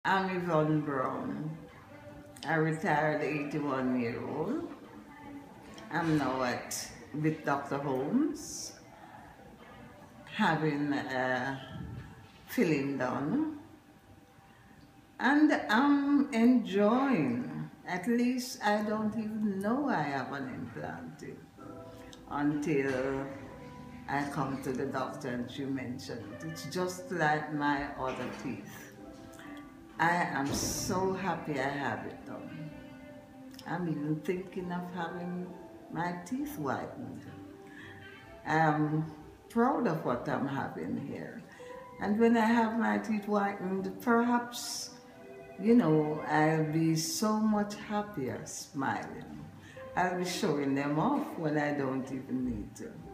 I'm Yvonne Brown, a retired 81-year-old. I'm now with Dr. Holmes, having a filling done, and I'm enjoying. At least I don't even know I have an implant until I come to the doctor and she mentioned it. It's just like my other teeth. I am so happy I have it done. I'm even thinking of having my teeth whitened. I'm proud of what I'm having here. And when I have my teeth whitened, perhaps, I'll be so much happier smiling. I'll be showing them off when I don't even need to.